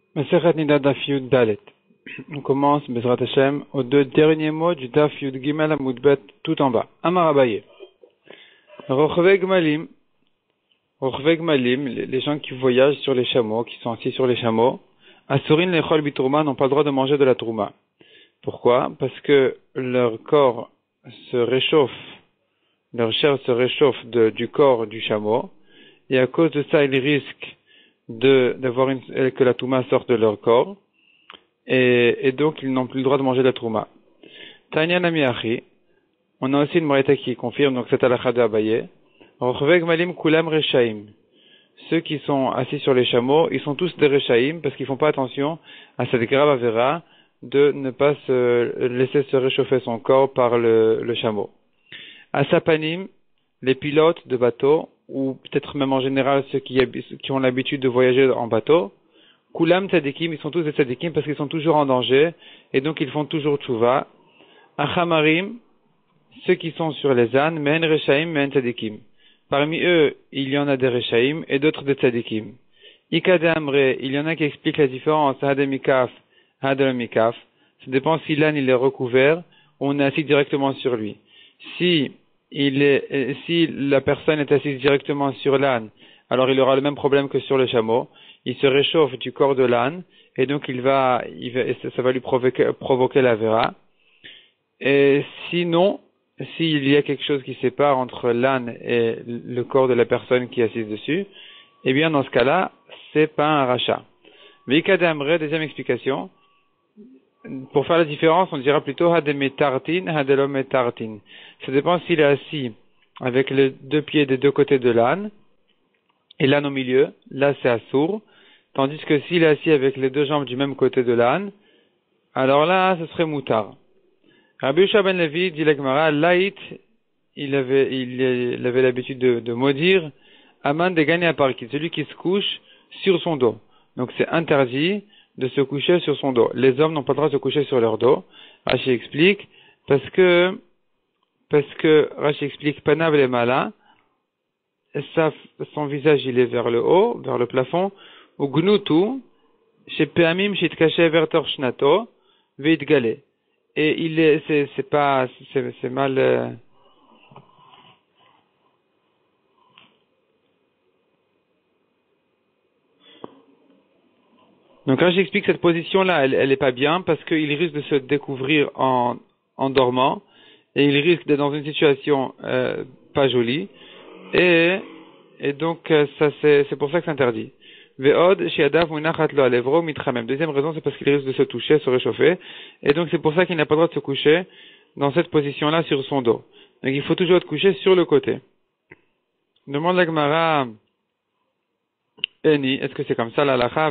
Masechet Nida Daf Yud Dalet. On commence, Bezrat Hashem, aux deux derniers mots du Daf Yud Gimel Amud Bet, tout en bas. Amar Abaye. Rochvei Gmalim, les gens qui voyagent sur les chameaux, qui sont assis sur les chameaux, Asurin Lechol Bitourma n'ont pas le droit de manger de la tourma. Pourquoi? Parce que leur corps se réchauffe, leur chair se réchauffe du corps du chameau, et à cause de ça, ils risquent que la touma sorte de leur corps, et donc ils n'ont plus le droit de manger de la touma. Tanya Namiachi, on a aussi une moraïta qui confirme, donc c'est halakha de Abaye. Rochvei Gmalim Kulam Rechaim. Ceux qui sont assis sur les chameaux, ils sont tous des Rechaim, parce qu'ils font pas attention à cette grave avéra de ne pas laisser se réchauffer son corps par le chameau. Asapanim, les pilotes de bateau, ou peut-être même en général ceux qui ont l'habitude de voyager en bateau, Kulam Tzadikim, ils sont tous des Tzadikim parce qu'ils sont toujours en danger, et donc ils font toujours Tchouva. Achamarim, ceux qui sont sur les ânes, Men Rechaim, Men Tzadikim. Parmi eux, il y en a des Rechaim et d'autres des Tzadikim. Ikade Amre, il y en a qui expliquent la différence, Hademikaf, Hadelamikaf. Ça dépend si l'âne il est recouvert, ou on est assis directement sur lui. Si la personne est assise directement sur l'âne, alors il aura le même problème que sur le chameau. Il se réchauffe du corps de l'âne, et donc ça va lui provoquer la vera. Et sinon, s'il y a quelque chose qui sépare entre l'âne et le corps de la personne qui est assise dessus, eh bien, dans ce cas-là, c'est pas un rachat. Veikade Amre, deuxième explication. Pour faire la différence, on dira plutôt Hademetartin, Hadelometartin. Ça dépend s'il est assis avec les deux pieds des deux côtés de l'âne, et l'âne au milieu, là c'est assour, tandis que s'il est assis avec les deux jambes du même côté de l'âne, alors là, ce serait moutar. Rabbi Yosha ben Levi dit la Gemara, Laït, il avait l'habitude de maudire Aman de Gane Aparkit, celui qui se couche sur son dos. Donc c'est interdit de se coucher sur son dos. Les hommes n'ont pas le droit de se coucher sur leur dos. Rashi explique, parce que Rashi explique, Panav le Mala, son visage il est vers le haut, vers le plafond, ou Gnutu, chez Peamim, chez Tkaché Vertor Shnato, Veit Gale. Et c'est mal, Donc là, j'explique cette position-là, elle est pas bien parce qu'il risque de se découvrir en dormant et il risque d'être dans une situation pas jolie et donc ça c'est pour ça que c'est interdit. Ve'od shiadav munachat lo alevro mitramem. Deuxième raison, c'est parce qu'il risque de se toucher, se réchauffer, et donc c'est pour ça qu'il n'a pas le droit de se coucher dans cette position-là sur son dos. Donc il faut toujours être couché sur le côté. Demande la Gemara. Est-ce que c'est comme ça, l'alacha?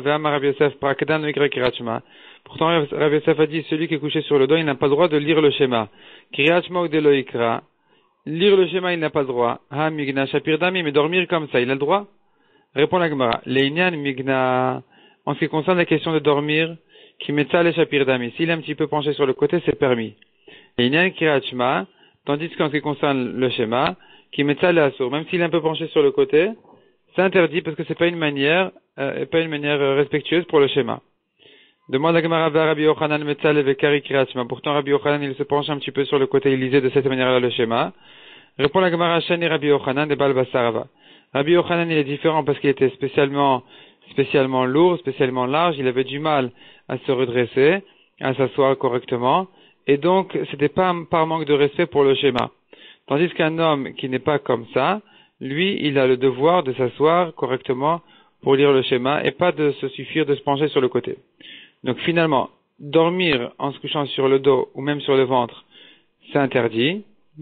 Pourtant, Rav Yosef a dit, celui qui est couché sur le dos, il n'a pas le droit de lire le schéma. Kriyat Shema ou de loikra. Lire le schéma, il n'a pas le droit. Ha migna shapir dami, mais dormir comme ça, il a le droit? Répond la Gemara. Leinyan migna. En ce qui concerne la question de dormir, qui met ça les shapir dami. S'il est un petit peu penché sur le côté, c'est permis. Leinyan kriyat Shema, tandis qu'en ce qui concerne le schéma, qui met ça les assour. Même s'il est un peu penché sur le côté, c'est interdit parce que c'est pas une manière respectueuse pour le schéma. Demande la Gemara à Rabbi Yochanan Metzal et Kari Kriyat Shema. Pourtant, Rabbi Yochanan, il se penche un petit peu sur le côté, il lisait de cette manière-là le schéma. Répond la Gemara Shani Rabbi Yochanan de Balbasarava. Rabbi Yochanan, il est différent parce qu'il était spécialement lourd, spécialement large, il avait du mal à se redresser, à s'asseoir correctement, et donc, c'était pas par manque de respect pour le schéma. Tandis qu'un homme qui n'est pas comme ça, lui, il a le devoir de s'asseoir correctement pour lire le schéma et pas de se suffire de se pencher sur le côté. Donc finalement, dormir en se couchant sur le dos ou même sur le ventre, c'est interdit.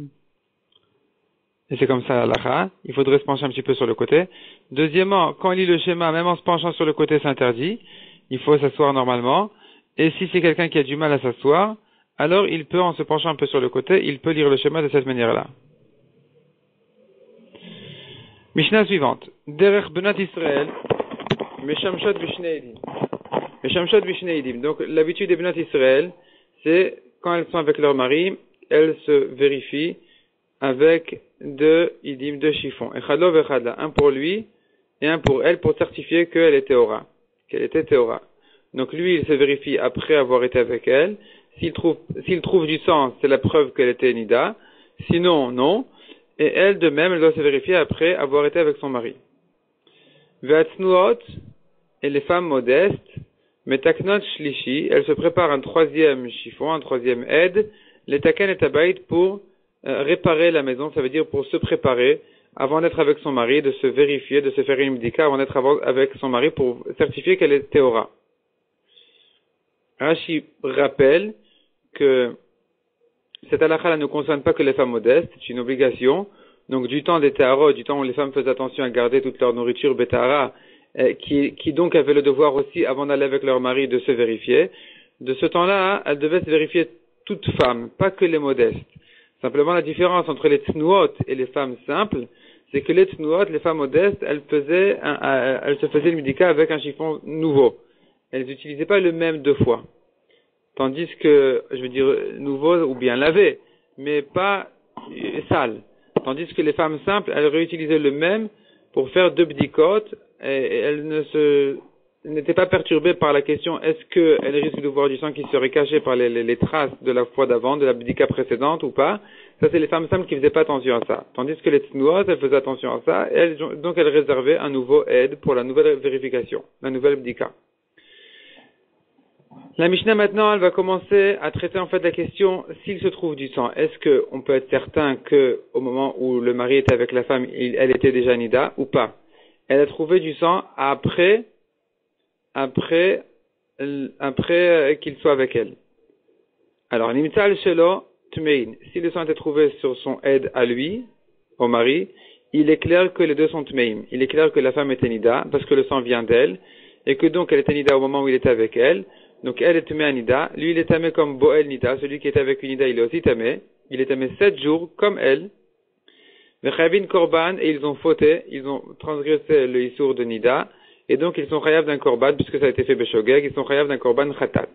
Et c'est comme ça à l'akha. Il faudrait se pencher un petit peu sur le côté. Deuxièmement, quand il lit le schéma, même en se penchant sur le côté, c'est interdit. Il faut s'asseoir normalement. Et si c'est quelqu'un qui a du mal à s'asseoir, alors il peut, en se penchant un peu sur le côté, il peut lire le schéma de cette manière-là. Mishnah suivante. Derech Benat Israël, Meshamshot Vishneidim. Meshamshot Vishneidim. Donc, l'habitude des Benat Israël, c'est, quand elles sont avec leur mari, elles se vérifient avec deux chiffons. Echadlo vechadla. Un pour lui, et un pour elle, pour certifier qu'elle était Théora. Donc lui, il se vérifie après avoir été avec elle. S'il trouve du sang, c'est la preuve qu'elle était nida. Sinon, non. Et elle, de même, elle doit se vérifier après avoir été avec son mari. Ve'atznuot, et les femmes modestes, metaknot shlishi, elles se préparent un troisième chiffon, un troisième aide, les taken et tabaït pour réparer la maison, ça veut dire pour se préparer avant d'être avec son mari, de se vérifier, de se faire une bdika avant d'être avec son mari pour certifier qu'elle est théora. Rashi rappelle que cette halakha ne concerne pas que les femmes modestes, c'est une obligation. Donc du temps des Téharot, du temps où les femmes faisaient attention à garder toute leur nourriture Betahara, qui donc avaient le devoir aussi, avant d'aller avec leur mari, de se vérifier. De ce temps-là, elles devaient se vérifier toutes femmes, pas que les modestes. Simplement la différence entre les Tnuot et les femmes simples, c'est que les Tnuot, les femmes modestes, elles se faisaient le médicat avec un chiffon nouveau. Elles n'utilisaient pas le même deux fois. Tandis que, je veux dire, nouveau ou bien lavé, mais pas sale. Tandis que les femmes simples, elles réutilisaient le même pour faire deux bdikot, et elles n'étaient pas perturbées par la question est-ce qu'elles risquent de voir du sang qui serait caché par les traces de la fois d'avant, de la bdika précédente ou pas. Ça, c'est les femmes simples qui faisaient pas attention à ça. Tandis que les tsnuot, elles faisaient attention à ça, et donc elles réservaient un nouveau aide pour la nouvelle vérification, la nouvelle bdika. La Mishnah maintenant, elle va commencer à traiter en fait la question s'il se trouve du sang. Est-ce qu'on peut être certain que au moment où le mari était avec la femme, elle était déjà nida ou pas? Elle a trouvé du sang après qu'il soit avec elle. Alors, nimtzal shelo tmein. Si le sang était trouvé sur son aide à lui, au mari, il est clair que les deux sont tmeim. Il est clair que la femme était nida parce que le sang vient d'elle et que donc elle était nida au moment où il était avec elle. Donc elle est tamé à nida, lui il est tamé comme Boel nida, celui qui est avec une nida il est aussi tamé, il est tamé 7 jours comme elle. Vechavin korban, et ils ont fauté, ils ont transgressé le issour de nida, et donc ils sont chayav d'un korban, puisque ça a été fait beshogeg, ils sont chayav d'un korban khatat.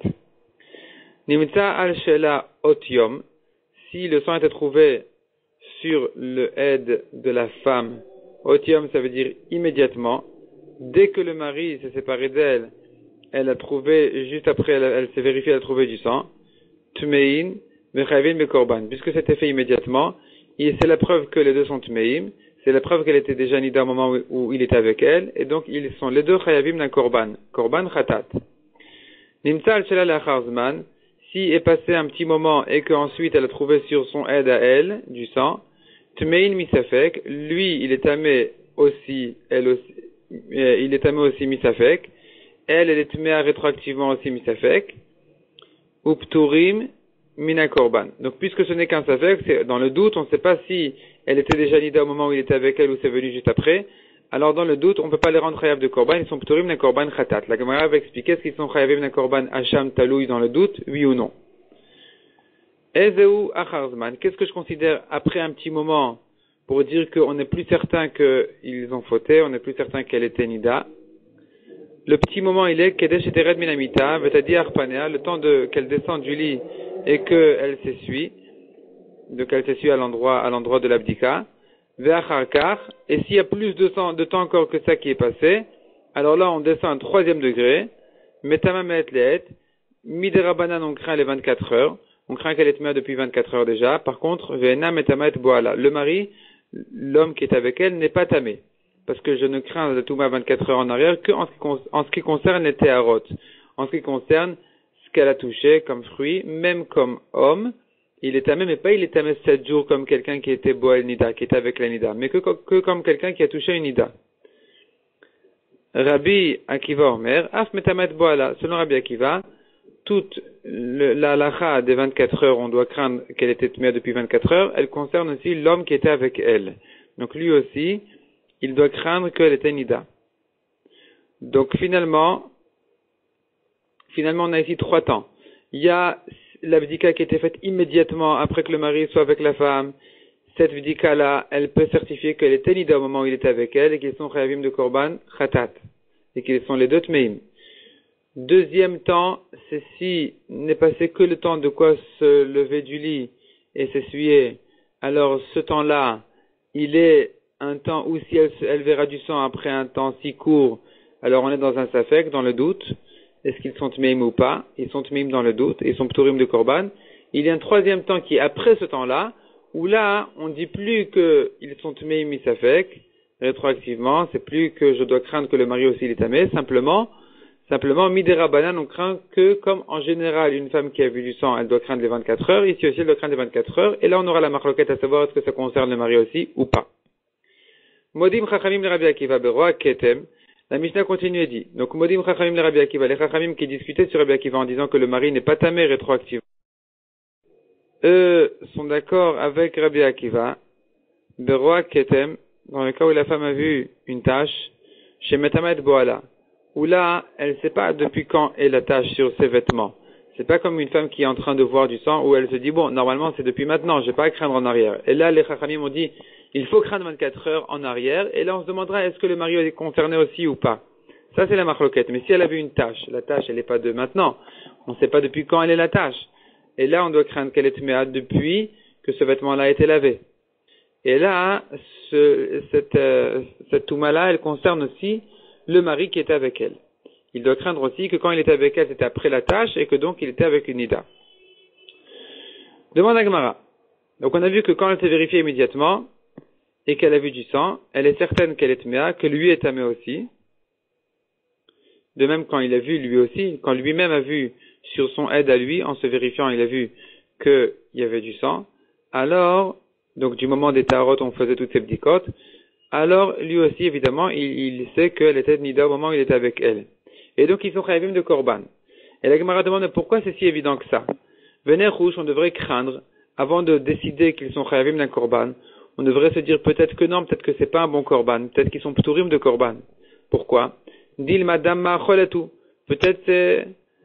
Nimtza al shela otiom, si le sang était trouvé sur le aide de la femme, otiom ça veut dire immédiatement, dès que le mari s'est séparé d'elle, elle a trouvé, juste après, elle s'est vérifiée, elle a trouvé du sang. Tmein, mechavin, mekorban. Puisque c'était fait immédiatement, et c'est la preuve que les deux sont tmeim, c'est la preuve qu'elle était déjà nida au moment où il était avec elle, et donc ils sont les deux chayavim d'un korban. Korban khatat. Nimtza al-shela la'charzman, si est passé un petit moment et qu'ensuite elle a trouvé sur son aide à elle, du sang, tmein misafek, lui, il est tamé aussi, elle aussi, il est tamé aussi misafek, elle est tméa rétroactivement aussi misafek, ou pturim mina korban. Donc, puisque ce n'est qu'un safek, c'est dans le doute, on ne sait pas si elle était déjà nida au moment où il était avec elle ou c'est venu juste après. Alors, dans le doute, on ne peut pas les rendre chayav de korban, ils sont pturim mina korban khatat. La Gemara va expliquer est-ce qu'ils sont chayavim mina korban hacham talouy dans le doute, oui ou non. Ezeu acharzman, qu'est-ce que je considère après un petit moment pour dire qu'on n'est plus certain qu'ils ont fauté, on n'est plus certain qu'elle était nida? Le petit moment, il est Kedesh et Tered Minamita, c'est-à-dire Arpanea, le temps qu'elle descend du lit et qu'elle s'essuie, donc elle s'essuie à l'endroit de l'abdika, Ve'acharkar, et s'il y a plus de temps encore que ça qui est passé, alors là on descend un troisième degré, Metamamet Leet, Miderabanan on craint les 24 heures, on craint qu'elle est mère depuis 24 heures déjà, par contre, Ve'ena Metamet Boala, le mari, l'homme qui est avec elle, n'est pas tamé. Parce que je ne crains de tout ma 24 heures en arrière que en ce qui concerne les Téharot. En ce qui concerne ce qu'elle a touché comme fruit, même comme homme, il est tamé, mais pas il est tamé 7 jours comme quelqu'un qui était Boel Nida, qui était avec la Nida, mais que comme quelqu'un qui a touché une Nida. Rabbi Akiva Omer, Af Metamet Boala, selon Rabbi Akiva, toute la halacha des 24 heures, on doit craindre qu'elle était tamée depuis 24 heures, elle concerne aussi l'homme qui était avec elle. Donc lui aussi, il doit craindre qu'elle était nida. Donc finalement, on a ici 3 temps. Il y a l'abdika qui a été faite immédiatement après que le mari soit avec la femme. Cette abdika-là, elle peut certifier qu'elle était nida au moment où il était avec elle et qu'ils sont chayavim de korban khatat. Et qu'ils sont les deux tmeim. Deuxième temps, c'est si n'est passé que le temps de quoi se lever du lit et s'essuyer. Alors ce temps-là, il est un temps où si elle verra du sang après un temps si court, alors on est dans un safek, dans le doute. est-ce qu'ils sont tmeim ou pas? Ils sont tmeim dans le doute, ils sont pturim de korban. Il y a un troisième temps qui est après ce temps-là, où là, on ne dit plus qu'ils sont tmeim misafek, rétroactivement, c'est plus que je dois craindre que le mari aussi il est tamé, simplement, midera banan, on craint que, comme en général, une femme qui a vu du sang, elle doit craindre les 24 heures, ici aussi elle doit craindre les 24 heures, et là on aura la marloquette à savoir est-ce que ça concerne le mari aussi ou pas. Modim chachamim le Rabbi Akiva beroa ketem. La Mishnah continue et dit, donc Modim chachamim le Rabbi Akiva, les chachamim qui discutaient sur Rabbi Akiva en disant que le mari n'est pas tamé rétroactivement, eux sont d'accord avec Rabbi Akiva, beroa ketem, dans le cas où la femme a vu une tache, chez Metamet Boala, où là, elle ne sait pas depuis quand est la tache sur ses vêtements. C'est pas comme une femme qui est en train de voir du sang où elle se dit, bon, normalement c'est depuis maintenant, je vais pas à craindre en arrière. Et là, les chachamim ont dit, il faut craindre 24 heures en arrière, et là on se demandera est-ce que le mari est concerné aussi ou pas. Ça c'est la marloquette. Mais si elle a vu une tache, la tache elle n'est pas de maintenant, on ne sait pas depuis quand elle est la tache. Et là on doit craindre qu'elle est tméa depuis que ce vêtement-là a été lavé. Et là, cette touma-là, elle concerne aussi le mari qui était avec elle. Il doit craindre aussi que quand il était avec elle, c'était après la tâche et que donc il était avec une nida. Demande à Gemara. Donc on a vu que quand elle s'est vérifiée immédiatement et qu'elle a vu du sang, elle est certaine qu'elle est tméa, que lui est tamé aussi. De même quand il a vu lui aussi, quand lui-même a vu sur son aide à lui, en se vérifiant, il a vu qu'il y avait du sang. Alors, donc du moment des tarotes, on faisait toutes ces bdikot. Alors, lui aussi, évidemment, il sait qu'elle était nida au moment où il était avec elle. Et donc, ils sont chayavim de korban. Et la Gemara demande pourquoi c'est si évident que ça. Vener rouge, on devrait craindre, avant de décider qu'ils sont chayavim d'un korban, on devrait se dire peut-être que non, peut-être que c'est pas un bon korban, peut-être qu'ils sont pturim de korban. Pourquoi? Dil madame ma choletu. Peut-être c'est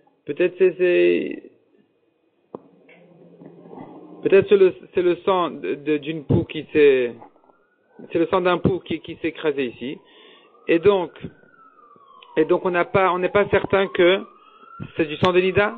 le sang d'une poux qui s'est, c'est le sang d'un pou qui s'est écrasé ici. Et donc on n'est pas certain que c'est du sang de nida.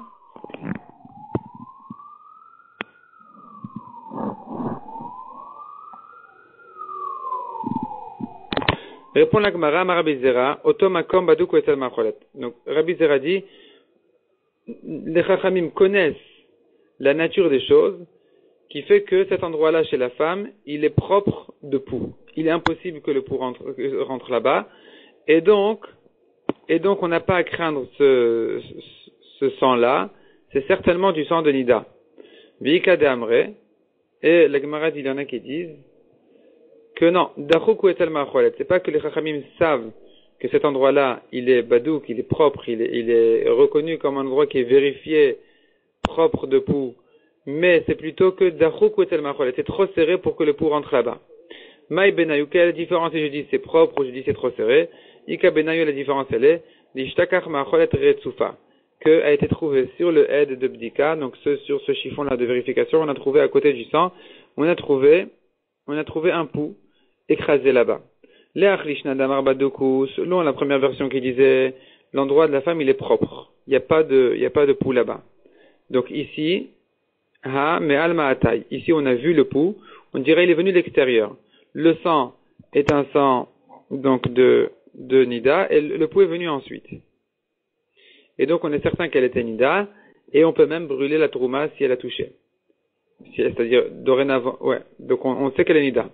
Répond la Gemara, Rabbi Zera, Otomakom Baduk Wetel Macholet. Donc, Rabbi Zera dit, les Chachamim connaissent la nature des choses, qui fait que cet endroit-là chez la femme, il est propre de poux. Il est impossible que le poux rentre là-bas. Et donc, on n'a pas à craindre ce sang-là. C'est certainement du sang de Nida. Vika de Amre. Et la Gemara dit, il y en a qui disent, que non, c'est pas que les Chachamim savent que cet endroit-là, il est badouk, il est propre, il est reconnu comme un endroit qui est vérifié, propre de poux, mais c'est plutôt que c'est trop serré pour que le poux rentre là-bas. Maï benayou, quelle est la différence si je dis c'est propre ou je dis c'est trop serré? Ika benayou, la différence elle est, l'ishtakar macholet retsufa, que a été trouvé sur le aide de Bdika, donc sur ce chiffon-là de vérification, on a trouvé à côté du sang, on a trouvé un poux écrasé là-bas. Selon la première version qui disait l'endroit de la femme il est propre. Il n'y a pas de poux là-bas. Donc ici, ici on a vu le poux, on dirait il est venu de l'extérieur. Le sang est un sang donc de Nida et le poux est venu ensuite. Et donc on est certain qu'elle était Nida et on peut même brûler la trouma si elle a touché. C'est-à-dire dorénavant, ouais. Donc on sait qu'elle est Nida.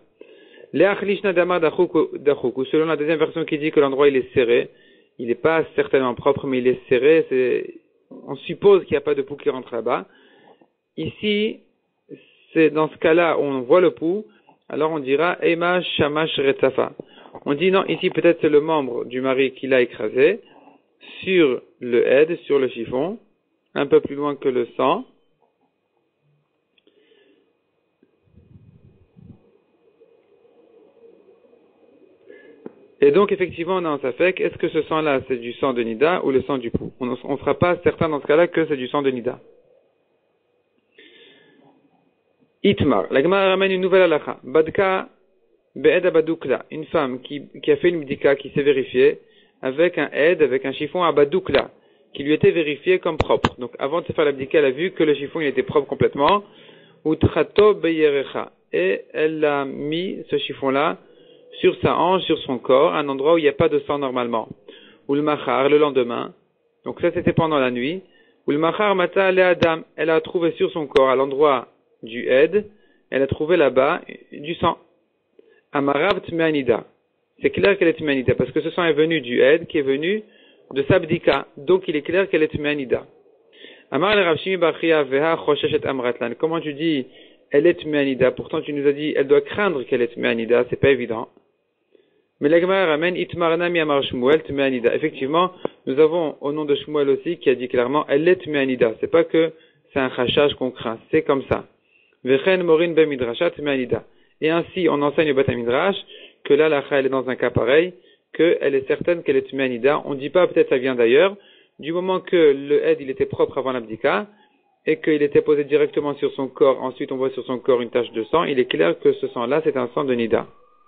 Selon la deuxième version qui dit que l'endroit il est serré, il n'est pas certainement propre, mais il est serré, on suppose qu'il n'y a pas de poux qui rentre là-bas. Ici, c'est dans ce cas-là où on voit le poux, alors on dira Ema Shamash Retsafa. On dit non, ici peut-être c'est le membre du mari qui l'a écrasé sur le aide, sur le chiffon, un peu plus loin que le sang. Et donc, effectivement, on a un safek, est-ce que ce sang-là, c'est du sang de Nida ou le sang du poux? On ne sera pas certain dans ce cas-là que c'est du sang de Nida. Itmar. La Gemara ramène une nouvelle halakha. Badka be'ed abadukla. Une femme qui a fait une bdika, qui s'est vérifiée, avec un aide, avec un chiffon abadukla, qui lui était vérifié comme propre. Donc, avant de se faire la bdika, elle a vu que le chiffon, il était propre complètement. Utrato beyerecha. Et elle a mis ce chiffon-là sur sa hanche, sur son corps, un endroit où il n'y a pas de sang normalement. Ou le machar, le lendemain, Donc ça c'était pendant la nuit. Ou le machar mata le adam, elle a trouvé sur son corps, à l'endroit du Ed, elle a trouvé là-bas du sang. Amarav tmeanida. C'est clair qu'elle est tmeanida, parce que ce sang est venu du Ed, qui est venu de Sabdika. Donc il est clair qu'elle est tmeanida. Amar le Rav Shimi bar Chia veha chosheshet amratlan. Comment tu dis, elle est tmeanida? Pourtant tu nous as dit, elle doit craindre qu'elle est tmeanida, c'est pas évident. Mais la Gemara ramène Itmarna mi amar Shmuel tmeanida. Effectivement, nous avons au nom de Shmuel aussi qui a dit clairement elle est tmeanida. C'est pas que c'est un chachage qu'on craint, c'est comme ça. Vechen morin ben midrashat tmeanida. Et ainsi, on enseigne au Bata Midrash que là, la elle est dans un cas pareil, qu'elle est certaine qu'elle est tmeanida. On dit pas peut-être ça vient d'ailleurs. Du moment que le Ed il était propre avant l'abdika et qu'il était posé directement sur son corps, ensuite on voit sur son corps une tache de sang, il est clair que ce sang-là c'est un sang de nida.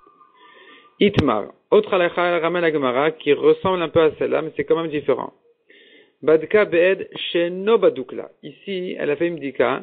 Itmar. Autre halakha ramène la Gemara qui ressemble un peu à celle-là, mais c'est quand même différent. Badka be'ed sheno badukla. Ici, elle a fait une bdika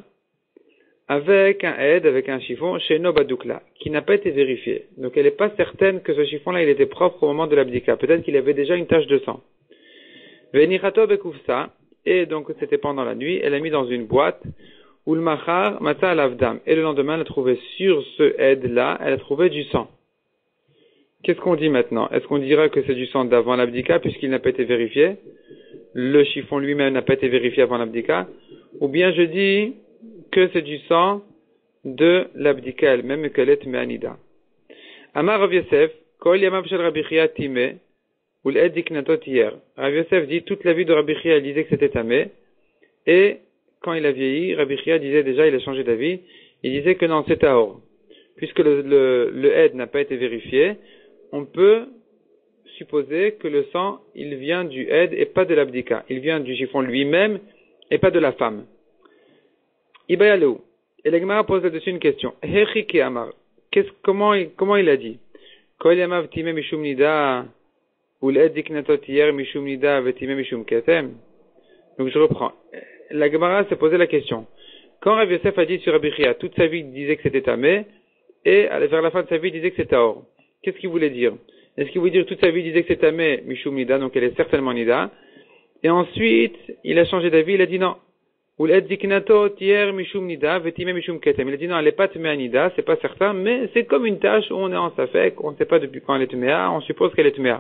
avec un ed, avec un chiffon, sheno badukla, qui n'a pas été vérifié. Donc elle n'est pas certaine que ce chiffon-là, il était propre au moment de la bdika. Peut-être qu'il avait déjà une tache de sang. Ve'nichato bekufsa. Et donc c'était pendant la nuit, elle a mis dans une boîte, ou le machar mata alavdam. Et le lendemain, elle a trouvé sur ce ed-là, elle a trouvé du sang. Qu'est-ce qu'on dit maintenant? Est-ce qu'on dira que c'est du sang d'avant l'abdika puisqu'il n'a pas été vérifié? Le chiffon lui-même n'a pas été vérifié avant l'abdika? Ou bien je dis que c'est du sang de l'abdika elle-même et qu'elle est me'anida? Amar Rav Yosef, kol yamav shel Rabbi Chia timeh, ou l'ed diknatot hier. Rav Yosef dit toute la vie de Rabbi Chia, elle disait que c'était tamé, et quand il a vieilli, Rabbi Chia disait déjà, il a changé d'avis, il disait que non, c'est tahor. Puisque le ed n'a pas été vérifié, on peut supposer que le sang, il vient du ed et pas de l'abdika. Il vient du chiffon lui-même et pas de la femme. Ibayaleu. Et la Gemara pose là-dessus une question. Hechike amar. Comment il a dit? Kol yamav timeh mishum nida, ou l'ed diknatot hier mishum nida vetimeh mishum ketem. Donc je reprends. La Gemara s'est posé la question. Quand Rav Yosef a dit sur Rabbi Chia, toute sa vie il disait que c'était tamé, et vers la fin de sa vie il disait que c'était tahor. Qu'est-ce qu'il voulait dire? Est-ce qu'il voulait dire toute sa vie il disait que c'est tamé mishum nida, donc elle est certainement nida, et ensuite il a changé d'avis, il a dit non. Ou l'ed diknato tier mishum nida vetime mishum ketem. Il a dit non, elle est pas tmea nida, c'est pas certain, mais c'est comme une tâche où on est en safek, on ne sait pas depuis quand elle est tmea, on suppose qu'elle est tmea.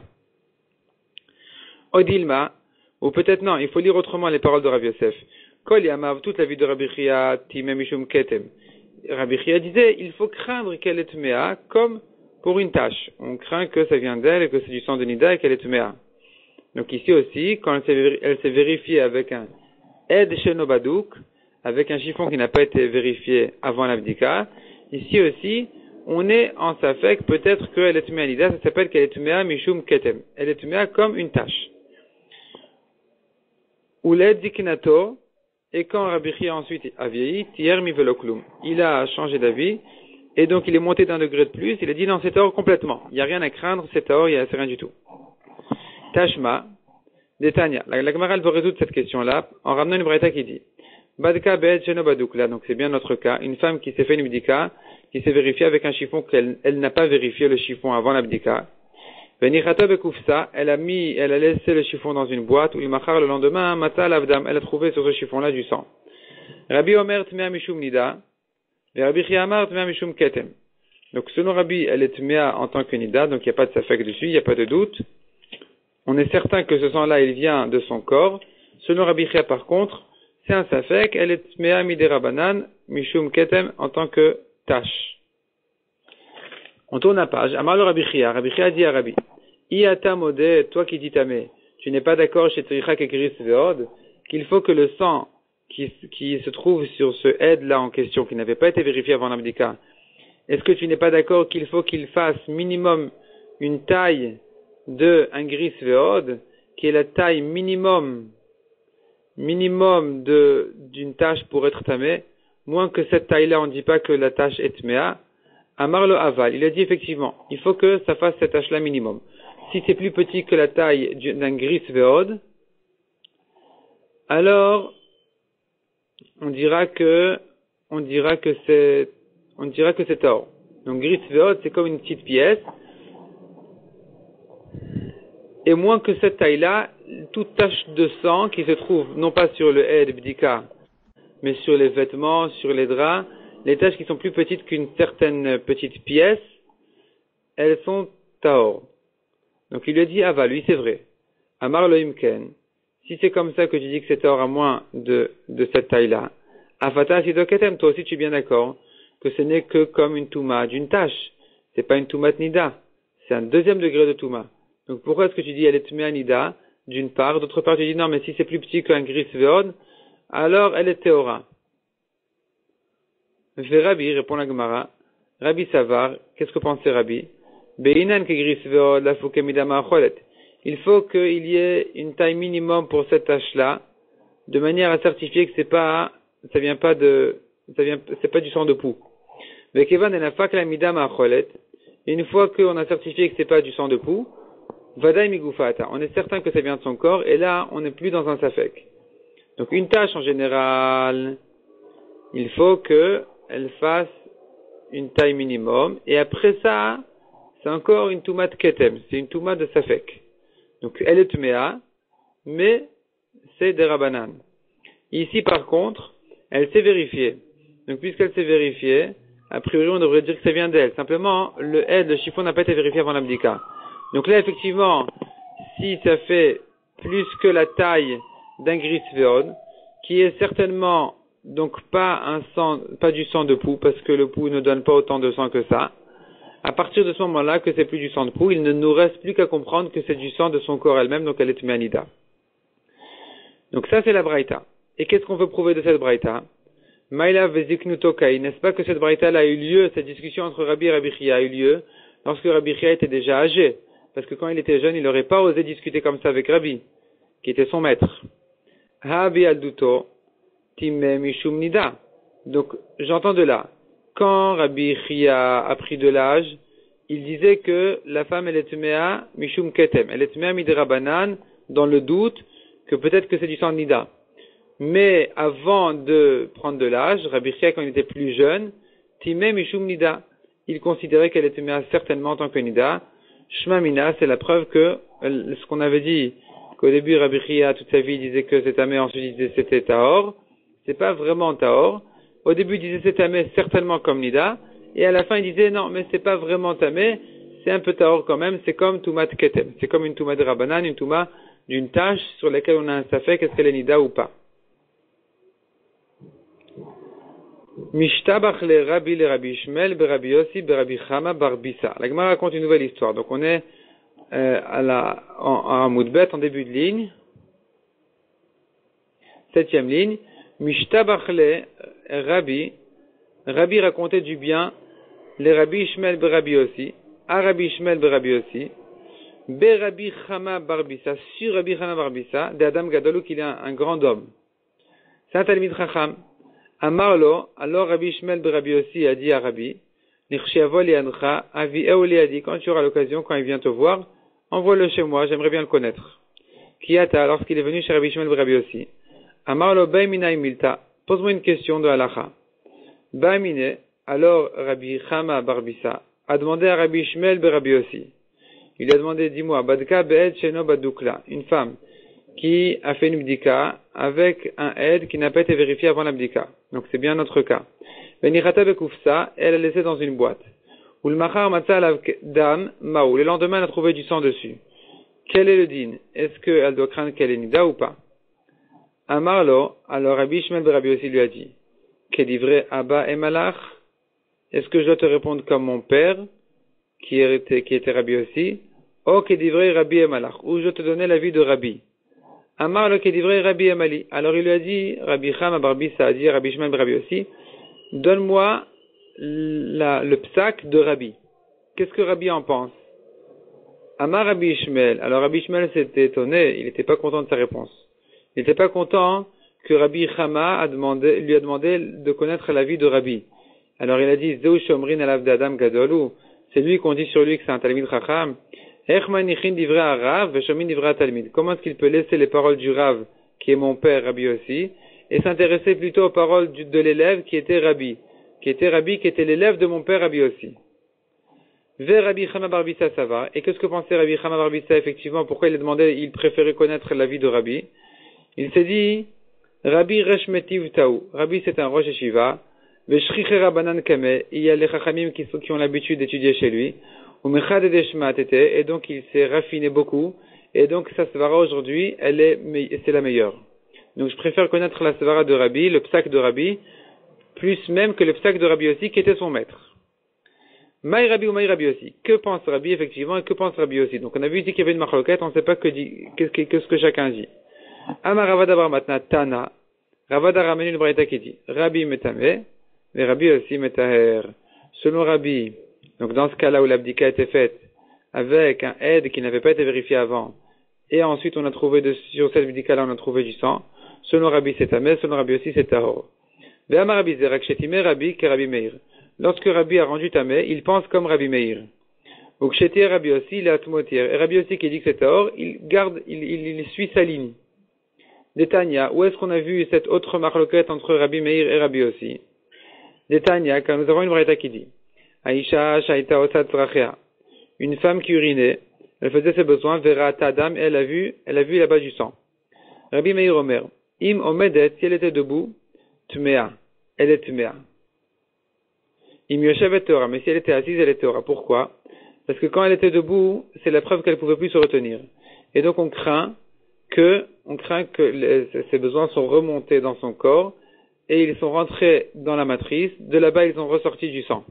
Odilma, ou peut-être non, il faut lire autrement les paroles de Rav Yosef. Kol yamav, toute la vie de Rabbi Chia, time mishum ketem. Rabbi Chia disait, il faut craindre qu'elle est tmea comme pour une tâche. On craint que ça vient d'elle et que c'est du sang de nida et qu'elle est tmea. Donc ici aussi, quand elle s'est vérifiée avec un ed sheno badouk, avec un chiffon qui n'a pas été vérifié avant l'abdika, ici aussi, on est en safek, peut-être qu'elle est tmea nida, ça s'appelle qu'elle est tmea mishum ketem. Elle est tmea comme une tâche. Ou l'ed diknato, et quand Rabbi Chia ensuite a vieilli, tier mi veloklum. Il a changé d'avis, et donc il est monté d'un degré de plus, il a dit non, c'est tahor complètement. Il n'y a rien à craindre, c'est tahor, c'est rien du tout. Tashma, Détania. La Gemara veut résoudre cette question-là en ramenant une braïta qui dit Badka be'ed sheno badoukla. Donc c'est bien notre cas. Une femme qui s'est fait une bdika, qui s'est vérifiée avec un chiffon qu'elle n'a pas vérifié le chiffon avant l'abdika. Venichata bekufsa. Elle a laissé le chiffon dans une boîte où il machar le lendemain, mata lavdam. Elle a trouvé sur ce chiffon-là du sang. Rabbi Omer tmea mishum nida. Et Rabbi Chia amar tmea mishum ketem. Donc selon Rabbi, elle est tmea en tant que nida, donc il n'y a pas de safek dessus, il n'y a pas de doute. On est certain que ce sang-là, il vient de son corps. Selon Rabbi Chia, par contre, c'est un safek, elle est tmea midera banan, mishum ketem, en tant que tache. On tourne la page. Amar le Rabbi Chia dit à Rabbi, Iata modé, toi qui dis tamé, tu n'es pas d'accord chez Tzricha Kekris Veod, qu'il faut que le sang qui se trouve sur ce aide-là en question, qui n'avait pas été vérifié avant l'abdika, est-ce que tu n'es pas d'accord qu'il faut qu'il fasse minimum une taille de un gris veod, qui est la taille minimum d'une tâche pour être tamé, moins que cette taille-là, on ne dit pas que la tâche est tmea. Amar le aval, il a dit effectivement, il faut que ça fasse cette tâche-là minimum. Si c'est plus petit que la taille d'un gris veod, alors on dira que c'est tort. Donc gris veod, c'est comme une petite pièce. Et moins que cette taille-là, toute tache de sang qui se trouve non pas sur le Ed Bdika, mais sur les vêtements, sur les draps, les taches qui sont plus petites qu'une certaine petite pièce, elles sont Taor. Donc il lui a dit, ah va, lui c'est vrai. Amar lo imken. Si c'est comme ça que tu dis que c'est Taor à moins de cette taille-là, Afata sidoketem, toi aussi tu es bien d'accord que ce n'est que comme une touma d'une tache. C'est pas une toumat nida. C'est un deuxième degré de touma. Donc pourquoi est-ce que tu dis elle est tmea nida d'une part, d'autre part tu dis non mais si c'est plus petit qu'un gris veod, alors elle est théora. Rabbi répond la Gemara. Rabbi Savar, qu'est-ce que pensait Rabbi? Beinan ke gris veod la fouke midama acholet. Il faut qu'il y ait une taille minimum pour cette tache-là, de manière à certifier que c'est pas du sang de poux. Vekevan enafak la midama acholet. Une fois qu'on a certifié que c'est pas du sang de poux, Vadaï migufata, on est certain que ça vient de son corps, et là, on n'est plus dans un safek. Donc, une tâche en général, il faut qu'elle fasse une taille minimum, et après ça, c'est encore une toumat ketem, c'est une toumat de safek. Donc, elle est tmea, mais c'est des rabanan. Ici, par contre, elle s'est vérifiée. Donc, puisqu'elle s'est vérifiée, a priori, on devrait dire que ça vient d'elle. Simplement, le chiffon n'a pas été vérifié avant l'abdika. Donc là, effectivement, si ça fait plus que la taille d'un gris veod, qui est certainement donc pas du sang de poux, parce que le poux ne donne pas autant de sang que ça, à partir de ce moment-là, que c'est plus du sang de poux, il ne nous reste plus qu'à comprendre que c'est du sang de son corps elle-même, donc elle est tmeanida. Donc ça, c'est la braïta. Et qu'est-ce qu'on veut prouver de cette braïta? Maïla veziknu tokai, n'est-ce pas que cette braïta a eu lieu, cette discussion entre Rabbi et Rabbi Chia a eu lieu, lorsque Rabbi Chia était déjà âgé? Parce que quand il était jeune, il n'aurait pas osé discuter comme ça avec Rabbi, qui était son maître. Habi alduto, time mishum nida. Donc, j'entends de là. Quand Rabbi Chia a pris de l'âge, il disait que la femme, elle est tmea mishum ketem. Elle est tmea midrabanan, dans le doute que peut-être que c'est du sang de nida. Mais avant de prendre de l'âge, Rabbi Chia, quand il était plus jeune, time mishum nida. Il considérait qu'elle était tmea certainement en tant que nida. Shma Mina, c'est la preuve que ce qu'on avait dit, qu'au début Rabbi Chia, toute sa vie, il disait que c'est tamé, ensuite il disait que c'était Taor. C'est pas vraiment Taor. Au début, il disait c'est tamé, certainement comme Nida. Et à la fin, il disait non, mais c'est pas vraiment tamé, c'est un peu Taor quand même, c'est comme Toumat Ketem. C'est comme une Toumat de Rabbanan, une Touma d'une tâche sur laquelle on a un safek, est-ce qu'elle est Nida ou pas. Mishtabach le Rabbi Ishmael, be Rabbi Yossi, be Rabbi Chama, bar Bisa. La Gemara raconte une nouvelle histoire. Donc on est en Moudbet, en début de ligne. 7e ligne. Mishtabach le Rabbi racontait du bien, le Rabbi Ishmael, be Rabbi Yossi, à Rabbi Ishmael, be Rabbi Yossi, be Rabbi Chama, bar Bisa, sur Rabbi Chama, bar Bisa, d'Adam Gadolou, qu'il est un grand homme. C'est un Talmid Chacham. Amarlo, alors Rabbi Ishmael ben Rabbi Yossi a dit à Rabbi, quand tu auras l'occasion, quand il vient te voir, envoie-le chez moi, j'aimerais bien le connaître. Kiata, lorsqu'il est venu chez Rabbi Ishmael ben Rabbi Yossi, Amarlo Baimina Milta, pose-moi une question de halacha. Baimine, alors Rabbi Chama Barbissa a demandé à Rabbi Ishmael ben Rabbi Yossi. Il lui a demandé, dis-moi, Badka be'ed sheno badukla, une femme qui a fait une bdika avec un aide qui n'a pas été vérifié avant la bdika. Donc c'est bien notre cas. Benirata bekufsa, elle a laissé dans une boîte. Ulmachar matza alav dam maou. Le lendemain, elle a trouvé du sang dessus. Quel est le din? Est-ce qu'elle doit craindre qu'elle est nida ou pas? Amarlo, alors Rabbi Ishmael ben Rabbi Yossi lui a dit, Kedivre Abba et Malach, est-ce que je dois te répondre comme mon père, qui était Rabbi Yossi, ou Kedivre Rabbi et Malach, ou je te donnais l'avis de Rabbi? Amar le Kedivre Rabbi Amali. Alors il lui a dit, Rabbi Chama Barbissa a dit, Rabbi Ishmael ben Rabbi Yossi, donne-moi le psak de Rabbi. Qu'est-ce que Rabbi en pense? Amar Rabbi Ishmael. Alors Rabbi Ishmael s'était étonné, il n'était pas content de sa réponse. Il n'était pas content que Rabbi Chama lui a demandé de connaître l'avis de Rabbi. Alors il a dit, Zeu Shomrin alav d'Adam Gadolu. C'est lui qu'on dit sur lui que c'est un Talmid Chacham. Comment est-ce qu'il peut laisser les paroles du Rav, qui est mon père, Rabbi aussi, et s'intéresser plutôt aux paroles de l'élève qui était Rabbi, qui était l'élève de mon père, Rabbi aussi. Vers Rabbi Chama bar Bissa, ça va. Et qu'est-ce que pensait Rabbi Chama bar Bissa, effectivement? Pourquoi il a demandé, il préférait connaître l'avis de Rabbi? Il s'est dit, Rabbi Reshmetiv Taou. Rabbi, c'est un Rosh Yeshiva. Veshrichera Banan Kame. Il y a les Chachamim qui ont l'habitude d'étudier chez lui. Umechad Deshma Tete. Et donc, il s'est raffiné beaucoup. Et donc, sa svara aujourd'hui, c'est la meilleure. Donc, je préfère connaître la svara de Rabbi, le psak de Rabbi, plus même que le psak de Rabbi aussi, qui était son maître. Maï Rabbi ou Maï Rabbi aussi. Que pense Rabbi, effectivement, et que pense Rabbi aussi? Donc, on a vu ici qu'il y avait une marloquette, on ne sait pas qu'est-ce que chacun dit. Amar Ravada bar Matna Tana. Ravada ramène une braïta qui dit, Rabbi metame, mais Rabbi aussi metaher. Selon Rabbi, donc dans ce cas-là où l'abdika a été faite, avec un aide qui n'avait pas été vérifié avant, et ensuite on a trouvé sur cette abdika-là, on a trouvé du sang, selon Rabbi c'est tamé, selon Rabbi aussi c'est tahor. Ve'amar Rabbi zerak shetime Rabbi que Rabbi Meir. Lorsque Rabbi a rendu tamé, il pense comme Rabbi Meir. Ou kshetir Rabbi aussi, il a atmotir. Et Rabbi aussi qui dit que c'est tahor, il suit sa ligne. Détania, où est-ce qu'on a vu cette autre marloquette entre Rabbi Meir et Rabbi aussi? Détania, car nous avons une braïta qui dit, Aïcha shaita osat zrachea. Une femme qui urinait, elle faisait ses besoins, vera tadam, et elle a vu là-bas du sang. Rabbi Meir Omer, im omedet, si elle était debout, tmea, elle est tmea. Im yoshevet Torah, mais si elle était assise, elle est Torah. Pourquoi? Parce que quand elle était debout, c'est la preuve qu'elle ne pouvait plus se retenir. Et donc on craint que ses besoins sont remontés dans son corps, et ils sont rentrés dans la matrice, de là-bas ils ont ressorti du sang.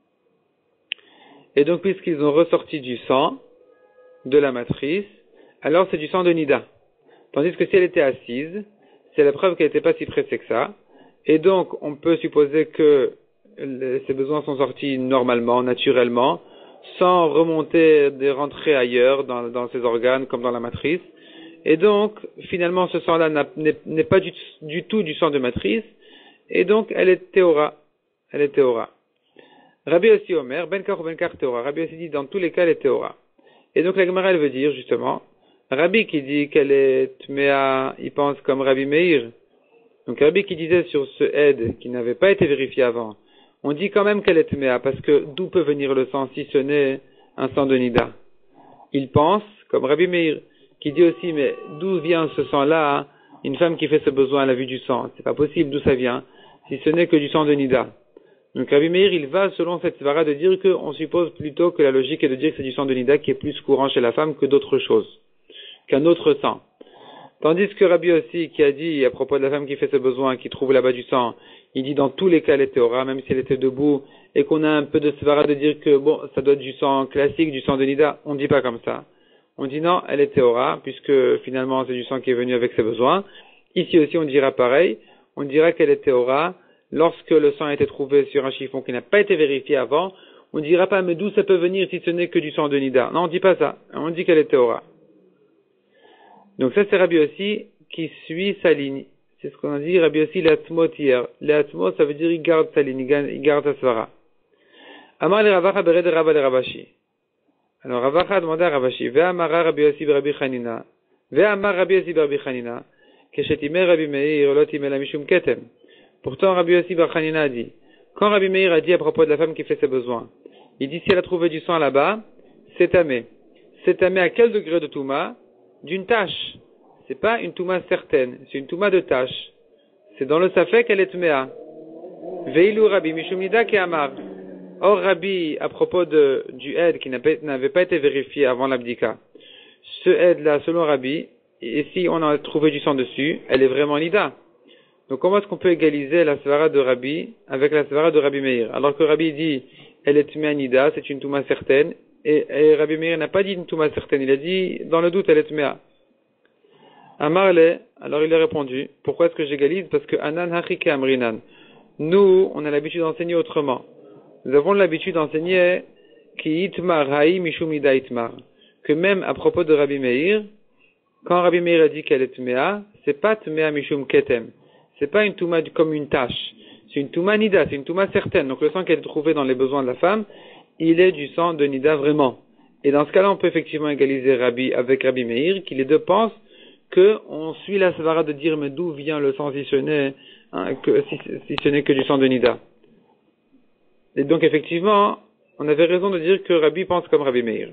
Et donc puisqu'ils ont ressorti du sang de la matrice, alors c'est du sang de Nida. Tandis que si elle était assise, c'est la preuve qu'elle n'était pas si pressée que ça, et donc on peut supposer que ses besoins sont sortis normalement, naturellement, sans remonter, rentrer ailleurs dans ses organes comme dans la matrice. Et donc, finalement, ce sang-là n'est pas du tout du sang de matrice, et donc elle est théora. Elle est théora. Rabbi aussi Omer, ben kar ou ben kar théora. Rabbi aussi dit, dans tous les cas, elle est théora. Et donc la Gemara, elle veut dire, justement, Rabbi qui dit qu'elle est tméa, il pense comme Rabbi Meir. Donc Rabbi qui disait sur ce aide, qui n'avait pas été vérifié avant, on dit quand même qu'elle est tméa, parce que d'où peut venir le sang si ce n'est un sang de Nida? Il pense, comme Rabbi Meir, qui dit aussi, mais d'où vient ce sang-là, hein? Une femme qui fait ce besoin à la vue du sang, c'est pas possible d'où ça vient, si ce n'est que du sang de Nida. Donc Rabbi Meir, il va selon cette svara de dire qu'on suppose plutôt que la logique est de dire que c'est du sang de Nida qui est plus courant chez la femme que d'autres choses, qu'un autre sang. Tandis que Rabbi aussi, qui a dit à propos de la femme qui fait ce besoin, qui trouve là-bas du sang, il dit dans tous les cas elle est théora, même si elle était debout, et qu'on a un peu de svara de dire que bon, ça doit être du sang classique, du sang de Nida, on ne dit pas comme ça. On dit non, elle est théora, puisque finalement c'est du sang qui est venu avec ses besoins. Ici aussi on dira pareil, on dira qu'elle est théora, lorsque le sang a été trouvé sur un chiffon qui n'a pas été vérifié avant, on ne dira pas mais d'où ça peut venir si ce n'est que du sang de Nida. Non, on ne dit pas ça, on dit qu'elle est théora. Donc ça c'est Rabbi aussi qui suit sa ligne. C'est ce qu'on a dit, Rabbi aussi l'atmot hier. L'atmot ça veut dire il garde sa ligne, il garde sa svara. Amar le Ravacha bered Rabba le Ravashi. Alors Ravacha a demandé à Ravashi, Ve'amara Rabbi Yossi Rabbi Chanina, Ve'amar Rabbi Yossi Rabbi Chanina, Keshetime Rabbi Meir, Lotime la Mishum Ketem. Pourtant Rabbi Yossi Rabbi Chanina a dit, quand Rabbi Meir a dit à propos de la femme qui fait ses besoins, il dit si elle a trouvé du sang là-bas, c'est tamé. C'est tamé à quel degré de touma? D'une tâche. C'est pas une touma certaine, c'est une touma de tâche. C'est dans le safek qu'elle est tméa. Veilu Rabbi Mishum Nida Ke Amar. Or, Rabbi, à propos du aide qui n'avait pas été vérifié avant l'abdika, ce aide-là, selon Rabbi, et si on a trouvé du sang dessus, elle est vraiment nida. Donc, comment est-ce qu'on peut égaliser la svara de Rabbi avec la svara de Rabbi Meir? Alors que Rabbi dit, elle est tmea nida, c'est une touma certaine, et Rabbi Meir n'a pas dit une touma certaine, il a dit, dans le doute, elle est tmea. Amarle, alors il a répondu, pourquoi est-ce que j'égalise? Parce que Anan Hachike Amrinan. Nous, on a l'habitude d'enseigner autrement. Nous avons l'habitude d'enseigner ki itmar haï mishum ida itmar, que même à propos de Rabbi Meir, quand Rabbi Meir a dit qu'elle est tmea, c'est pas tmea mishum ketem, c'est pas une touma comme une tâche, c'est une touma nida, c'est une touma certaine. Donc le sang qui est trouvé dans les besoins de la femme, il est du sang de nida vraiment. Et dans ce cas-là, on peut effectivement égaliser Rabbi avec Rabbi Meir, qui les deux pensent que on suit la svara de dire mais d'où vient le sang si ce n'est si ce n'est que du sang de nida. Et donc effectivement, on avait raison de dire que Rabbi pense comme Rabbi Meir.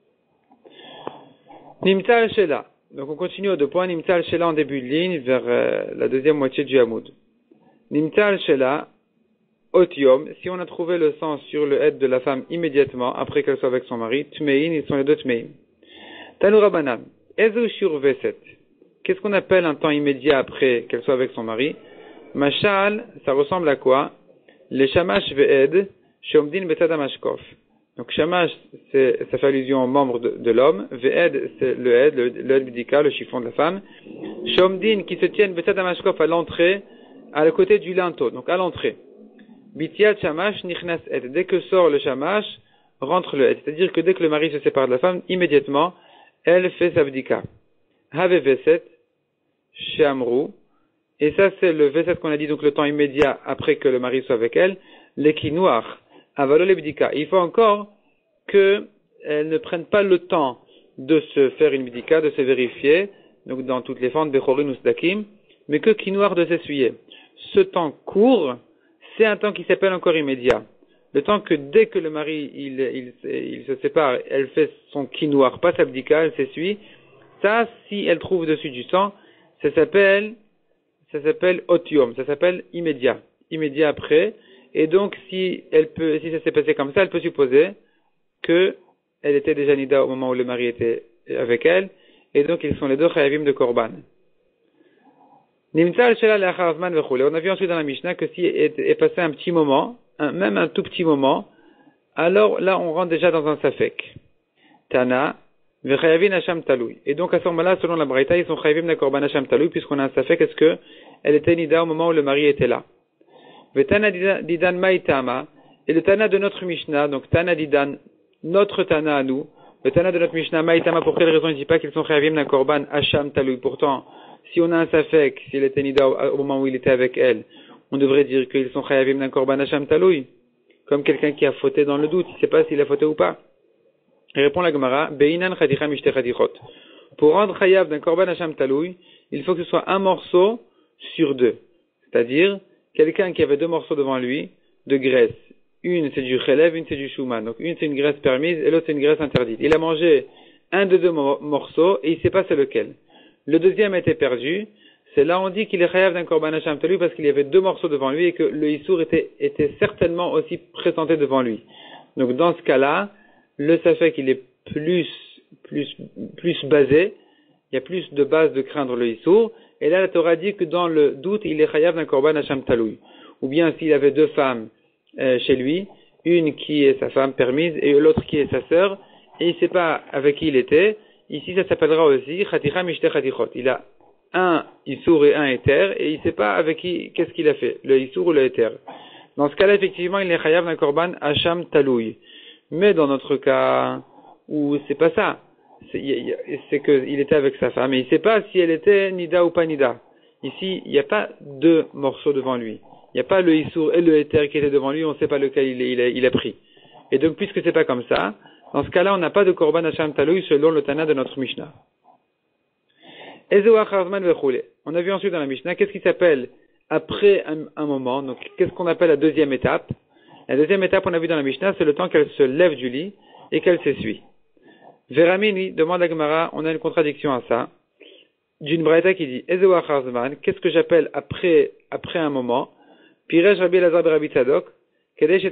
Nimtza al-Shela. Donc on continue aux deux points. Nimtza al-Shela en début de ligne vers la deuxième moitié du Hamoud. Nimtza al-Shela, Otium, si on a trouvé le sang sur le head de la femme immédiatement après qu'elle soit avec son mari, Tmein, ils sont les deux Tmein. Tanu Rabbanan, Ezu Shur Veset. Qu'est-ce qu'on appelle un temps immédiat après qu'elle soit avec son mari? Mashal, ça ressemble à quoi? Les Shamash Ve'ed, Shomdin Betad Amashkof. Donc Shamash, ça fait allusion aux membres de l'homme. Ve'ed, c'est le head bidika, le chiffon de la femme. Shomdin, qui se tiennent Betad Amashkof à l'entrée, à côté du linteau, donc à l'entrée. Bitiat Shamash Nichnas Ed. Dès que sort le Shamash, rentre le head. C'est-à-dire que dès que le mari se sépare de la femme, immédiatement, elle fait sa bdika. Have Veset, Shamru. Et ça, c'est le Veset qu'on a dit, donc le temps immédiat après que le mari soit avec elle. L'Ekinoir. Avalo le bdika. Il faut encore qu'elle ne prenne pas le temps de se faire une bdika, de se vérifier, donc dans toutes les fentes, Bechorin ou Sdakim, mais que Kinoir de s'essuyer. Ce temps court, c'est un temps qui s'appelle encore immédiat. Le temps que dès que le mari il se sépare, elle fait son kinoir, pas sa bdika, elle s'essuie. Ça, si elle trouve dessus du sang, ça s'appelle otium, ça s'appelle immédiat après. Et donc, si ça s'est passé comme ça, elle peut supposer que elle était déjà nida au moment où le mari était avec elle, et donc ils sont les deux chayavim de korban. On a vu ensuite dans la Mishnah que si est passé un petit moment, même un tout petit moment, alors là on rentre déjà dans un safek. Tana, v'chayavin hasham talui. Et donc à ce moment-là, selon la Braïta, ils sont chayavim de korban hasham talui, puisqu'on a un safek, est-ce que elle était nida au moment où le mari était là. V'tana didan maïtama, et le Tana de notre Mishnah, donc Tana didan, notre Tana à nous, le Tana de notre Mishnah maïtama, pour quelle raison il ne dit pas qu'ils sont chayavim de korban hasham talui? Pourtant, si on a un safek, s'il était nida au moment où il était avec elle, on devrait dire qu'ils sont chayavim d'un korban hasham taloui, comme quelqu'un qui a fauté dans le doute, il ne sait pas s'il a fauté ou pas. Il répond la Gemara, Beinan chadicha mishte chadichot. Pour rendre chayav d'un korban hasham taloui, il faut que ce soit un morceau sur deux. C'est-à-dire, quelqu'un qui avait deux morceaux devant lui, de graisse. Une c'est du chelev, une c'est du shuman. Donc une c'est une graisse permise et l'autre c'est une graisse interdite. Il a mangé un de deux morceaux et il ne sait pas c'est lequel. Le deuxième était perdu, c'est là on dit qu'il est chayav d'un korban hasham talui parce qu'il y avait deux morceaux devant lui et que le issour était certainement aussi présenté devant lui. Donc dans ce cas-là, le safek il est plus basé, il y a plus de base de craindre le issour, et là la Torah dit que dans le doute il est chayav d'un korban hasham talui. Ou bien s'il avait deux femmes chez lui, une qui est sa femme permise et l'autre qui est sa sœur, et il ne sait pas avec qui il était. Ici, ça s'appellera aussi Chaticha Mishte Chatichot. Il a un Issour et un Éther, et il ne sait pas avec qui, qu'est-ce qu'il a fait, le Issour ou le Éther. Dans ce cas-là, effectivement, il est chayav d'un korban hasham taloui. Mais dans notre cas, où c'est pas ça, c'est qu'il était avec sa femme, et il ne sait pas si elle était nida ou pas nida. Ici, il n'y a pas deux morceaux devant lui. Il n'y a pas le Issour et le Éther qui étaient devant lui, on ne sait pas lequel il a pris. Et donc, puisque c'est pas comme ça, dans ce cas-là, on n'a pas de korban hasham taloui selon le Tana de notre Mishnah. On a vu ensuite dans la Mishnah, qu'est-ce qui s'appelle après un moment, donc qu'est-ce qu'on appelle la deuxième étape? La deuxième étape, on a vu dans la Mishnah, c'est le temps qu'elle se lève du lit et qu'elle s'essuie. Veramini demande à Gemara, on a une contradiction à ça, d'une braïta qui dit, qu'est-ce que j'appelle après un moment? Pirej Rabbi Elazar Rabbi Tzadok, c'est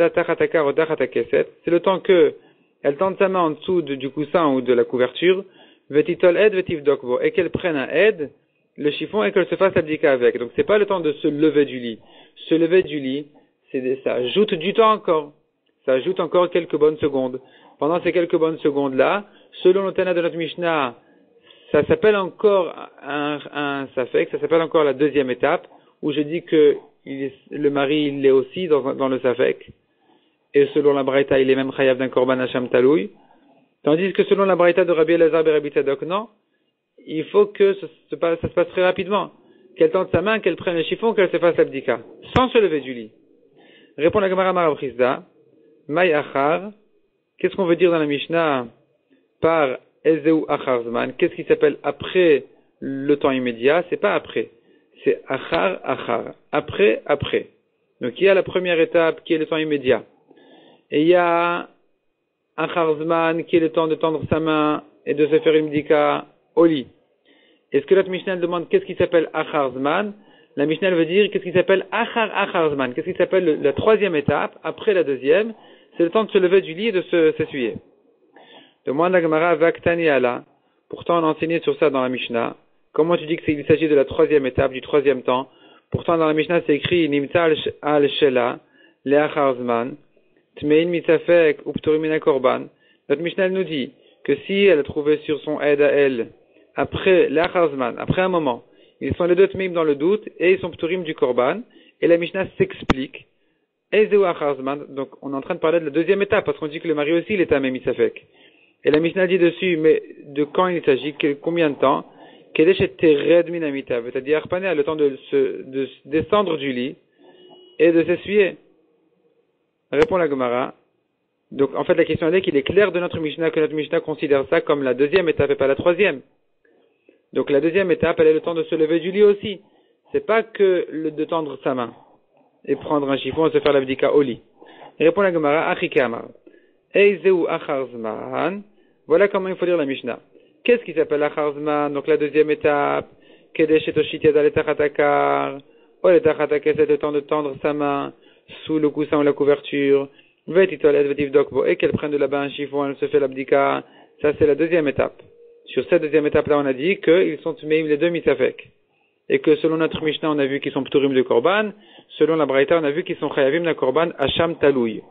le temps que elle tend sa main en dessous du coussin ou de la couverture, vetitol ed vetivdokvo, et qu'elle prenne un aide, le chiffon, et qu'elle se fasse l'abdika avec. Donc c'est pas le temps de se lever du lit. Se lever du lit, ça ajoute du temps encore. Ça ajoute encore quelques bonnes secondes. Pendant ces quelques bonnes secondes-là, selon le Tana de notre Mishnah, ça s'appelle encore un safek, ça s'appelle encore la deuxième étape, où je dis que le mari, il est aussi dans le safek. Et selon la Braïta, il est même chayav d'un korban hasham taloui. Tandis que selon la Braïta de Rabbi Elazar et Rabbi Tzadok, non. Il faut que ça se passe très rapidement. Qu'elle tende sa main, qu'elle prenne le chiffon, qu'elle se fasse l'abdika. Sans se lever du lit. Répond la Gemara Marabrizda. Maï achar. Qu'est-ce qu'on veut dire dans la Mishnah par Ezeu achar zman? Qu'est-ce qui s'appelle après le temps immédiat? C'est pas après. C'est achar achar. Après. Donc il y a la première étape qui est le temps immédiat. et il y a Acharzman qui est le temps de tendre sa main et de se faire une bdika au lit. Est-ce que notre Mishnah demande qu'est-ce qui s'appelle Acharzman? La Mishnah veut dire qu'est-ce qui s'appelle Acharzman, qu'est-ce qui s'appelle la troisième étape, après la deuxième, c'est le temps de se lever du lit et de s'essuyer. Demande la Gemara Vaktani Allah. Pourtant on a enseigné sur ça dans la Mishnah. Comment tu dis qu'il s'agit de la troisième étape, du troisième temps? Pourtant dans la Mishnah c'est écrit Nimta al-Shela, Le'acharzman, Tmein mitafek uptorim min korban. Notre Mishnah nous dit que si elle a trouvé sur son aide à elle, après l'Acharzman, après un moment, ils sont les deux tmeim dans le doute et ils sont ptorim du korban, et la Mishnah s'explique. Ezeu Acharzman, donc on est en train de parler de la deuxième étape, parce qu'on dit que le mari aussi il est à mitafek. Et la Mishnah dit dessus, mais de quand il s'agit, combien de temps? Kedesh et tered min amita, c'est-à-dire Arpané a le temps de descendre du lit et de s'essuyer. Répond la Gemara. Donc, en fait, la question est qu'il est clair de notre Mishnah que notre Mishnah considère ça comme la deuxième étape et pas la troisième. Donc, la deuxième étape, elle est le temps de se lever du lit aussi. C'est pas que de tendre sa main et prendre un chiffon et se faire la bdika au lit. Et répond la Gemara, Achikama. Eizeu Acharzman. Voilà comment il faut lire la Mishnah. Qu'est-ce qui s'appelle Acharzman? Donc, la deuxième étape. Kedesh et Toshit Yada Letachattakar. Oh, Letachattakar, c'est le temps de tendre sa main sous le coussin ou la couverture, et qu'elle prenne de là-bas un chiffon, elle se fait l'abdika. Ça, c'est la deuxième étape. Sur cette deuxième étape-là, on a dit qu'ils sont tmeim les deux mitafek. Et que selon notre Mishnah, on a vu qu'ils sont pturim de korban. Selon la Braïta, on a vu qu'ils sont chayavim de korban hacham talouy.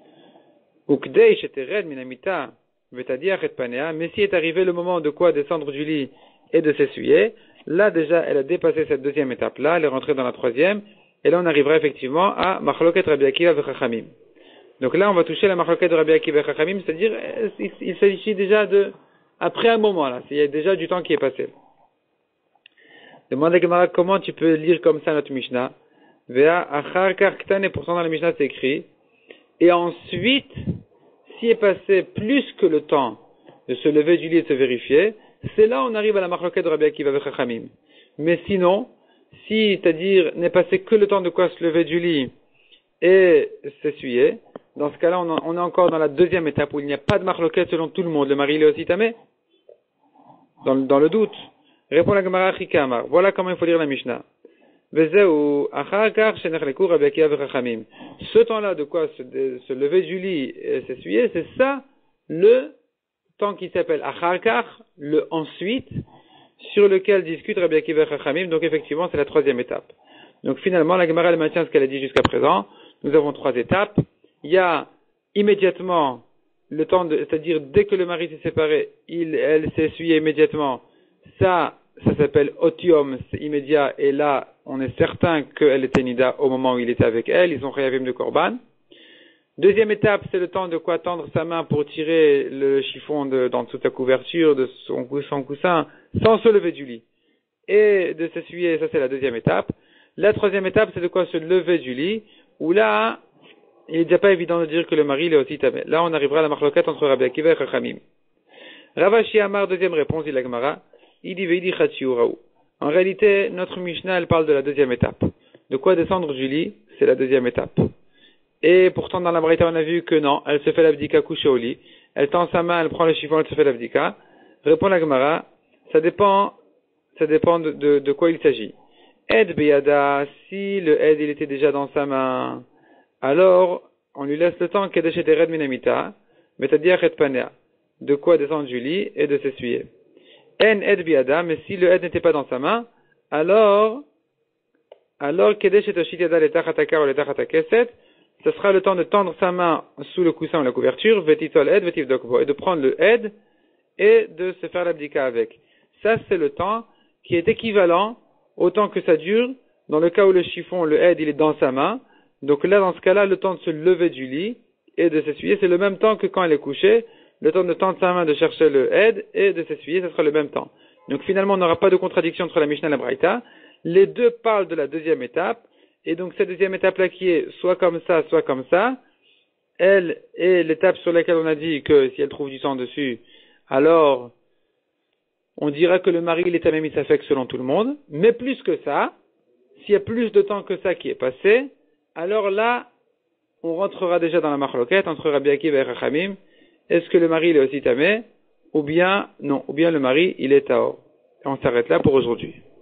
Ukdei shetered minamita vetadiach et panea. Mais si est arrivé le moment de quoi descendre du lit et de s'essuyer, là déjà, elle a dépassé cette deuxième étape-là, elle est rentrée dans la troisième. Et là, on arrivera effectivement à Machloket Rabbi Akiva v'Chachamim. Donc là, on va toucher la Machloket de Rabbi Akiva v'Chachamim, c'est-à-dire, il s'agit déjà après un moment, là. Il y a déjà du temps qui est passé. Demande à Gemara, comment tu peux lire comme ça notre Mishnah? Vea achar kar et pourtant dans la Mishnah c'est écrit. Et ensuite, s'il est passé plus que le temps de se lever du lit et de se vérifier, c'est là on arrive à la Machloket de Rabbi Akiva v'Chachamim. Mais sinon, si, c'est-à-dire, n'est passé que le temps de quoi se lever du lit et s'essuyer, dans ce cas-là, on est encore dans la deuxième étape où il n'y a pas de marloquette selon tout le monde. Le mari, il est aussi tamé. Dans le doute. Répond la Gemara Chikamar. Voilà comment il faut lire la Mishnah. Ce temps-là de quoi se lever du lit et s'essuyer, c'est ça le temps qui s'appelle Acharkar, le ensuite, sur lequel discute Rabbi Akiva Chachamim, donc effectivement c'est la troisième étape. Donc finalement la Gemara elle maintient ce qu'elle a dit jusqu'à présent. Nous avons trois étapes. Il y a immédiatement le temps c'est-à-dire dès que le mari s'est séparé, elle s'est essuyée immédiatement. Ça s'appelle otium, c'est immédiat, et là on est certain qu'elle était nida au moment où il était avec elle. Ils ont réavim de korban. Deuxième étape, c'est le temps de quoi tendre sa main pour tirer le chiffon d'en dessous de sa couverture, de son coussin, sans se lever du lit. Et de s'essuyer, ça c'est la deuxième étape. La troisième étape, c'est de quoi se lever du lit, où là, il n'est déjà pas évident de dire que le mari il est aussi tamé. Là, on arrivera à la marloquette entre Rabbi Akiva et Chachamim. Ravashi Amar, deuxième réponse, il a Gemara, il dit Veidi Chatsiuraou. En réalité, notre Mishnah, elle parle de la deuxième étape. De quoi descendre du lit, c'est la deuxième étape. Et pourtant, dans la Braïta, on a vu que non, elle se fait l'abdika couchée au lit. Elle tend sa main, elle prend le chiffon, elle se fait l'abdika. Répond la Gemara, ça dépend de quoi il s'agit. Ed beyada, si le ed il était déjà dans sa main, alors on lui laisse le temps kedesh et red minamita, c'est-à-dire et panea, de quoi descendre du lit et de s'essuyer. En ed beyada, mais si le ed n'était pas dans sa main, alors kedesh et toshit yada letachataka ou letachatakeset, ce sera le temps de tendre sa main sous le coussin ou la couverture, vetitol ed, vetivdokbo, et de prendre le ed et de se faire l'abdika avec. Ça, c'est le temps qui est équivalent au temps que ça dure dans le cas où le chiffon, le ed, il est dans sa main. Donc là, dans ce cas-là, le temps de se lever du lit et de s'essuyer, c'est le même temps que quand elle est couchée. Le temps de tendre sa main, de chercher le ed et de s'essuyer, ce sera le même temps. Donc finalement, on n'aura pas de contradiction entre la Mishnah et la Braïta. Les deux parlent de la deuxième étape. Et donc cette deuxième étape-là qui est soit comme ça, elle est l'étape sur laquelle on a dit que si elle trouve du sang dessus, alors on dira que le mari il est à même s'affecte selon tout le monde. Mais plus que ça, s'il y a plus de temps que ça qui est passé, alors là, on rentrera déjà dans la marloquette entre Rabbi Akiva et Rachamim. Est-ce que le mari il est aussi tamé, ou bien non, ou bien le mari il est taor. Et on s'arrête là pour aujourd'hui.